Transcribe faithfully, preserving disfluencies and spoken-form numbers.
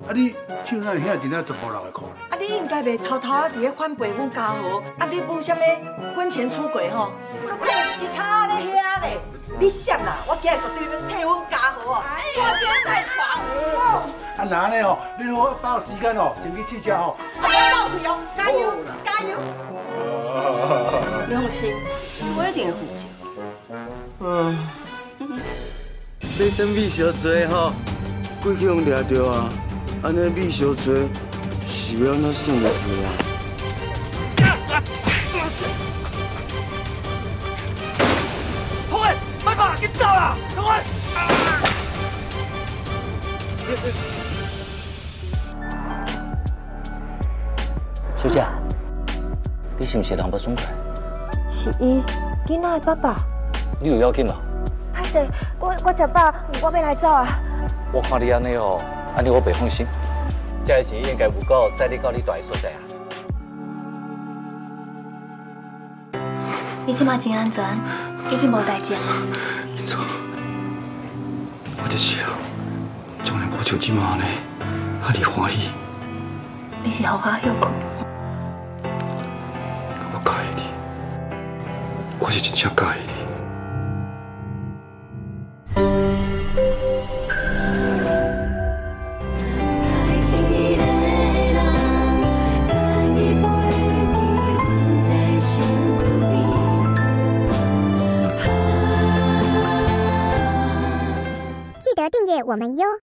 啊你手哪遐真正十五六个箍？ 啊，你应该袂偷偷啊伫咧反背阮家豪，啊你问啥物婚前出轨吼？我碰一支脚咧遐咧，你闪啦！我今日绝对要替阮家豪哦，我今在床。 啊那安尼吼，你好把握时间哦，先去试车吼。 我倒去哦，加油加油！ 你放心，我一定会负责。 嗯，买什米烧做吼？贵去用掠着啊！安尼米烧做，是要安怎算落去啊？ 同伟，快跑，给走啦！同伟。 小姐，你是毋是人要爽快？ 是伊，囡仔的爸爸。 你有要紧吗？ 歹势，我我食饱，我要来走啊。 我看你安尼哦，安尼我袂放心。这个钱应该有够载你到你住的所在啊。 你即马真安全，一定无代志啊。 没错，我就是啊，从来无像即马安尼，遐尼欢喜。 你是互我休困。 我介意你，我是真正介意你。 记得订阅我们哟。